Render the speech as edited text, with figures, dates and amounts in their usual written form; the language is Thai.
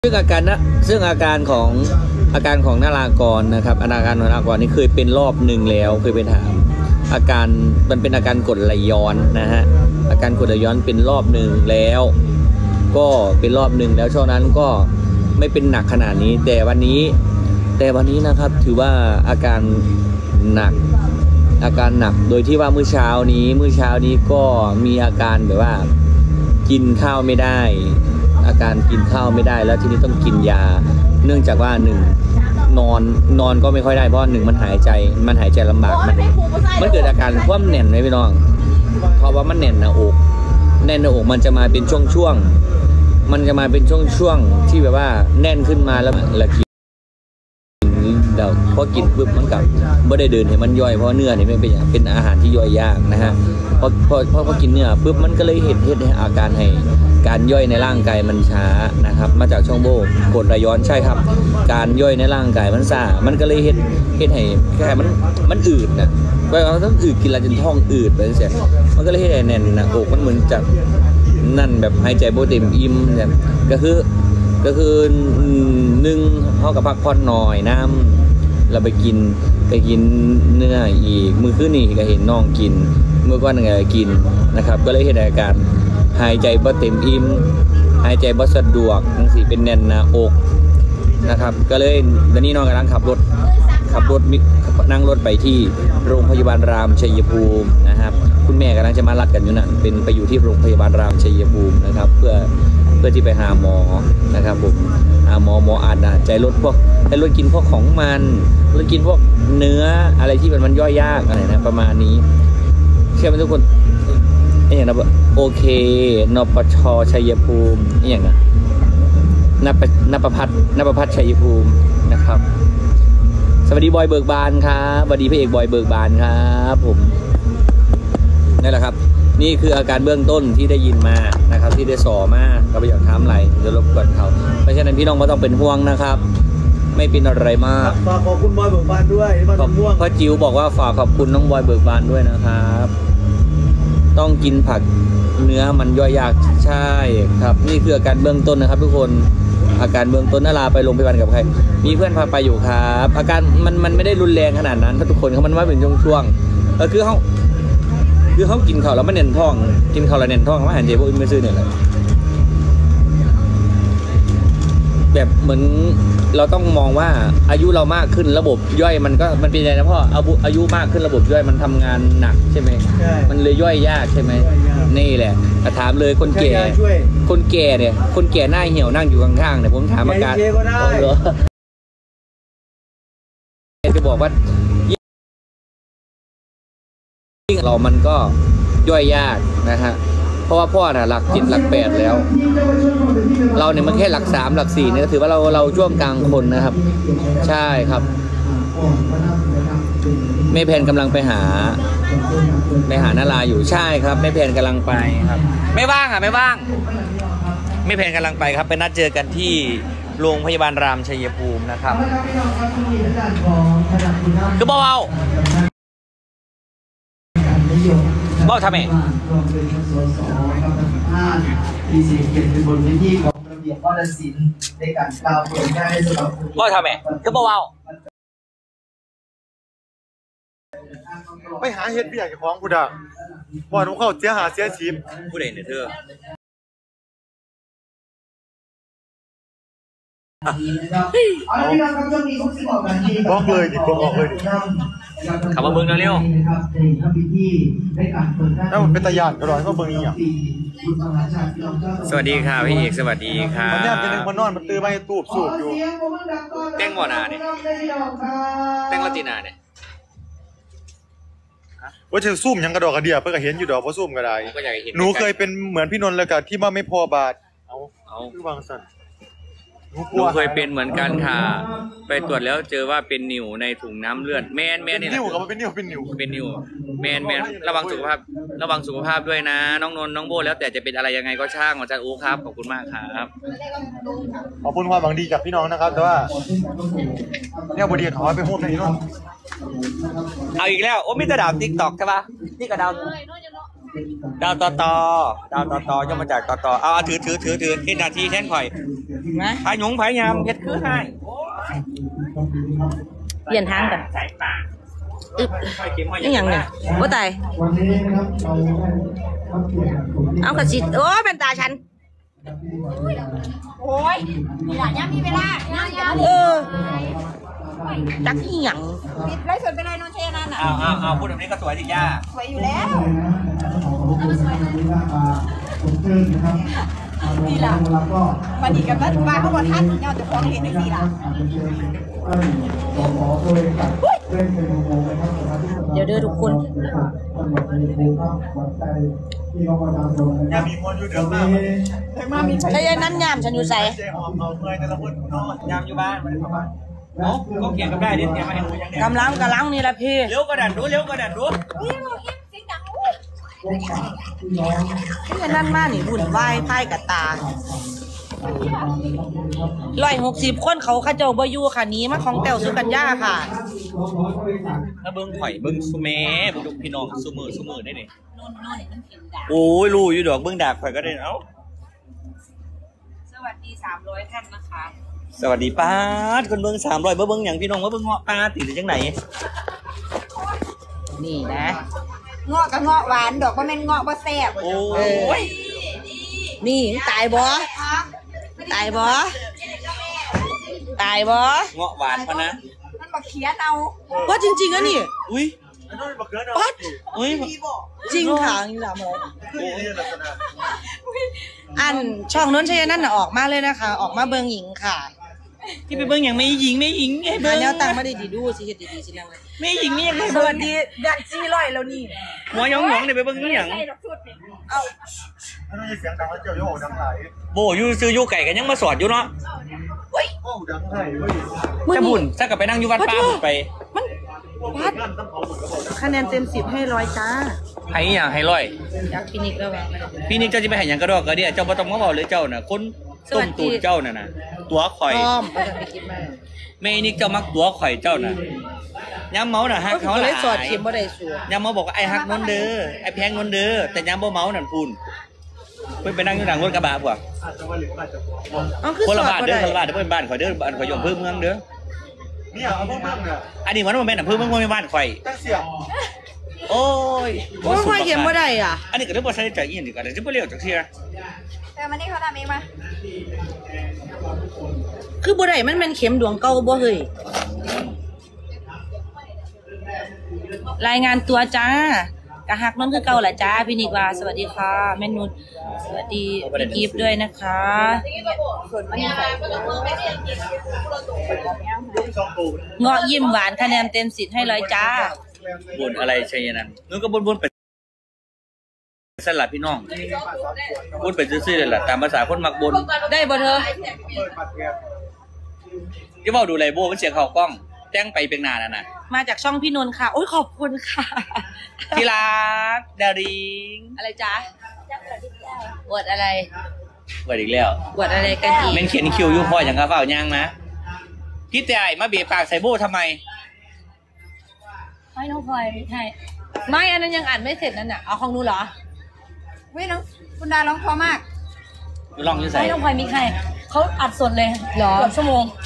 ซึ่งอาการของนารากรนะครับอาการของนารากรนี่เคยเป็นรอบหนึ่งแล้วเคยไปถามอาการมันเป็นอาการกรดไหลย้อนนะฮะอาการกรดไหลย้อนเป็นรอบหนึ่งแล้วก็เป็นรอบหนึ่งแล้วช่วงนั้นก็ไม่เป็นหนักขนาดนี้แต่วันนี้นะครับถือว่าอาการหนักโดยที่ว่ามื้อเช้านี้ก็มีอาการแบบว่ากินข้าวไม่ได้อาการกินข้าวไม่ได้แล้วทีนี้ต้องกินยาเนื่องจากว่านอนก็ไม่ค่อยได้เพราะมันหายใจลำบากมันเกิดอาการคว่ำแน่นไหมพี่น้องเพราะว่ามันแน่นหน้าอกมันจะมาเป็นช่วงที่แบบว่าแน่นขึ้นมาแล้วกินเดี๋ยวพอกินปุ๊บมันกับไม่ได้เดินให้มันย่อยเพราะเนื้อเนี่ยไม่เป็นอาหารที่ย่อยยากนะฮะพอกินเนื้อปุ๊บมันก็เลยเห็นอาการให้การย่อยในร่างกายมันช้านะครับมาจากช่องโบกดไหลย้อนใช่ครับการย่อยในร่างกายมันช้ามันก็เลยเห็นให้แค่มันอืดนะเพราะเราต้องอืดกินแล้วจนท้องอืดไปเสียมันก็เลยเห็นแน่นนะอกมันเหมือนจากนั่นแบบหายใจโบเต็มอิ่มเนี่ยก็คือหนึ่งเท่ากับพักผ่อนหน่อยน้ำเราไปกินเนื้ออีกมือขึ้นนี่ก็เห็นน้องกินเมื่อก่อนไงกินนะครับก็เลยเห็นอาการหายใจบ่เต็มอิ่มหายใจบ่สะดวกทั้งสี่เป็นแน่นหน้าอกนะครับก็เลยตอนนี้น้องกำลังขับรถนั่งรถไปที่โรงพยาบาลรามชัยภูมินะครับคุณแม่กำลังจะมารับกันอยู่นั่นเป็นไปอยู่ที่โรงพยาบาลรามชัยภูมินะครับเพื่อที่ไปหาหมอนะครับผมหาหมออาจใจลดกินพวกของมันลดกินพวกเนื้ออะไรที่มันย่อยยากอะไรนะประมาณนี้เชื่อไหมทุกคนอย่างนั้นโอเคนปชชัยภูมิอย่างนั้นนปพัฒน์ชัยภูมินะครับสวัสดีบอยเบิกบานครับสวัสดีพระเอกบอยเบิกบานครับผมนี่แหละครับนี่คืออาการเบื้องต้นที่ได้ยินมานะครับที่ได้สอมาก็ไปอยากถามอะไรเดี๋ยวรบกวนเขาเพราะฉะนั้นพี่น้องไม่ต้องเป็นห่วงนะครับไม่เป็นอะไรมากฝากขอบคุณบอยเบิกบานด้วยพ่อจิ๋วบอกว่าฝากขอบคุณน้องบอยเบิกบานด้วยนะครับต้องกินผักเนื้อมันย่อยยากใช่ครับนี่คืออาการเบื้องต้นนะครับทุกคนอาการเบื้องต้นน่าลาไปโรงพยาบาลกับใครมีเพื่อนพาไปอยู่ครับอาการมันไม่ได้รุนแรงขนาดนั้นทุกคนเขามันว่าเป็นช่วงคือเขากินข้าวแล้วมันเน่นท้องกินข้าวแล้วเน่นท้องเขาหันใจพวกไม่ซื้อเนี่ยแหละแบบเหมือนเราต้องมองว่าอายุเรามากขึ้นระบบย่อยมันเป็นยังไงนะพ่ออายุมากขึ้นระบบย่อยมันทำงานหนักใช่ไหมมันเลยย่อยยากใช่ไหมนี่แหละถามเลยคนแก่เนี่ยคนแก่หน้าเหี่ยวนั่งอยู่ข้างๆเนี่ยผมถามอาการจะบอกว่าเรามันก็ย่อยยากนะฮะเพราะว่าพ่อน่ะหลัก7หลัก8แล้วเราเนี่ยมันแค่หลัก3หลัก4เนี่ยถือว่าเราช่วงกลางคนนะครับใช่ครับแม่แพนกำลังไปหานาราอยู่ใช่ครับแม่แพนกำลังไปครับไม่ว่างแม่แพนกำลังไปครับไปนัดเจอกันที่โรงพยาบาลรามชัยภูมินะครับคือเบาทำไมที่สิเกียรติบนวิธีของระเบียบวัฒนศิลป์ในการกล่าวเผยแพร่ในสำหรับทำไมคือเบาไปหาเฮ็ดเบี้ยของกูด่าว่าต้องเข้าเสียหาเสียชีพผู้ใดเนี่ยเธอบอกเลยดิบอกเลยดิขับมาเบิ้งเร็วแล้วมันเป็นตะยานกระดอยก็เบิ้งนี่อ่ะสวัสดีค่ะพี่เอกสวัสดีค่ะมันย่านจะนึงมันนอนมันตื้อไปตูบสูบอยู่แต้งบ่อนาเนี่ยแต้งละตีนาเนี่ยว่าจะซุ่มยังกระดอกกระเดียเพื่อเห็นอยู่ดอกเพราะซุ่มก็ได้หนูเคยเป็นเหมือนพี่นนท์เลยกับที่ว่าไม่พอบาทเอาคือบางสันหนูเคยเป็นเหมือนกันค่ะไปตรวจแล้วเจอว่าเป็นนิ่วในถุงน้ำเลือดแมนนี่แหละนิ่วกับมันเป็นนิ่วแมนระวังสุขภาพด้วยนะน้องนนท์น้องโบแล้วแต่จะเป็นอะไรยังไงก็ช่างอาจารย์อูครับขอบคุณมากครับขอบคุณความหวังดีจากพี่น้องนะครับแต่ว่าเนี่ยบดีเขาไปพูดในนู้นเอาอีกแล้วโอ้มีแต่ดาวติ๊กต็อกใช่ปะนี่ก็ดาวต่อย่อมาจากต่อเอาถือที่นาทีแท่นข่อยนะผายงผายามเฮ็ดคือให้เปลี่ยนทางกันอึ๊บนี่อย่างเนี่ยว่าตายวันนี้นะครับเราได้รับเกียรติจากเอากระสิโอ้เป็นตาฉันโอ้ยอยากยังมีเวลาจักอีหยังปิดไลฟ์สดไปเลยนนเชนั่นอ่ะเอาพูดแบบนี้ก็สวยดิย่าสวยอยู่แล้วดีละมาดีกันแล้วบ้านเขาบอกท่านเนี่ยจะฟ้องเรียนได้ดีละเดี๋ยวเด้อทุกคนอย่ามีคนอยู่เดี๋ยวใช่นั้นยามฉันอยู่ใส่ยามอยู่บ้านก็เขียนกันได้ดิเขียนมาให้หนูยังกำลังนี่แหละพี่เร็วกระดานดูที่นั่นมานี่บุญไหว้ไพ่กับตา160 คนเขาข้าเจ้าบอยู่ค่ะนี้มาของแต้วสุกัญญาค่ะแล้วเบิ้งข่อยเบิ้งสุเมเบิ้งพี่น้องสุมือได้ดิโอ้ยรู้อยู่ดอกเบิ้งดากข่อยก็ได้เอ้าสวัสดี300ท่านนะคะสวัสดีป้าคนเบิ้ง300เบิ้งอย่างพี่น้องว่าเบิ้งเงาะป้าติดหรือจังไหนนี่นะเงาะกับเงาะหวานดอกว่าแม่นเงาะว่าแซ่บโอ้ยนี่ตายบ่เงาะหวานปะนะมันบอกเขียนเอาว่าจริงๆอะนี่อุ้ยปัดอุ้ยจริงค่ะนี่ล่ะหมดอันช่องน้นชัยนั่นออกมาเลยนะคะออกมาเบิงหญิงค่ะที่ไปเบิ้งอย่างไม่หญิงให้เบิ้งแล้วตั้งมาดีๆดูสิเฮ็ดดีๆสิแล้วไม่หญิงนี่ยังไงสวัสดีดัน400แล้วนี่หัวหยองเนี่ยไปเบิ้งนี่อย่างเอาอันนั้นเสียงดังแล้วเจ้าโย่ดังไหลโบอยู่ซื้ออยู่ไก่กันยังมาสอดอยู่เนาะเฮ้ยโอ้ดังไหลเว้ยจะบุญถ้ากับไปนั่งอยู่วัดป้าไปมันวัดคะแนนเต็ม10ให้100จ้าให้อย่างให้100 อยากพินิกแล้วว่าพี่นิกเจ้าจะไปให้อย่างกระดอกกระเดี่ยเจ้าบ่ต้องมาเว้าเลยเจ้าน่ะคนต้มตูดเจ้าน่ะตัวข่อยแม่นิกเจ้ามักตัวข่อยเจ้าน่ะย้ำเมาน่ะฮักเขาหลายย้ำเมาบอกว่าไอ้ฮักนนเด้อไอ้แพงนนเด้อแต่ย้ำบ่เมานั่นพูนเพิ่นไปนั่งอยู่หลังรถกระบะบ่คนละบ้านเด้อคนละบ้านเด้อเพิ่นบ้านข่อยเด้อบ้านข่อยอยู่อำเภอเมืองเด้อเนี่ยเอาพวกมึงเนี่ยอันนี้มันบ่แม่นอำเภอเมืองบ่แม่นบ้านข่อยตั้งเสียงโอ้ยข่อยเขียนบ่ได้อ่ะอันนี้ก็ได้บ่ใส่ใจอีหยังก็ได้สิบ่เลี้ยวจักเที่ยแต่มันนี่เขาทำเองมาคือบ่ได้มันเป็นเข็มดวงเก่าบ่เฮ้ยรายงานตัวจ้ากะหักน้องคือเก่าแหละจ้าพี่นิกว่าสวัสดีค่ะแม่นุชสวัสดีพี่กิฟต์ด้วยนะคะเงาะยิ้มหวานคะแนนเต็ม10ให้100จ้าบนอะไรชัยนันท์นู้นก็บนไปสลับพี่น้องบนไปซื่อๆเลยล่ะตามภาษาคนมักบนได้บ่เธอที่บอกดูไรโบมันเสียงเขากล้องแจ้งไปเป็นนานนะมาจากช่องพี่นนท์ค่ะโอ้ยขอบคุณค่ะที่รักดาริงอะไรจ๊ะบวดอะไรบวดอีกแล้วบวดอะไรกันอีกเม่นเขียนคิวยุ่งพ่ออย่างกระเป๋าย่างนะพี่แต่มาเบียปากใส่โบทำไมให้น้องพลอยให้ไม่อันนั้นยังอ่านไม่เสร็จนั่นน่ะเอาของหนูเหรอเว้ยน้องคุณดาร้องพอมากลองอยู่ใส่ให้น้องพลอยมีใครเขาอัดสดเลยเหรอชั่วโมง